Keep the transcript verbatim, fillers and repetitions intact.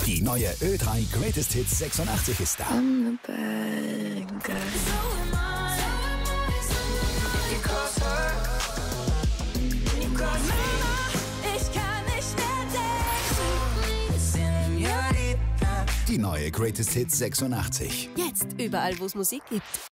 Die neue Ö drei Greatest Hits sechsundachtzig ist da. Die neue Greatest Hits sechsundachtzig. Jetzt überall, wo es Musik gibt.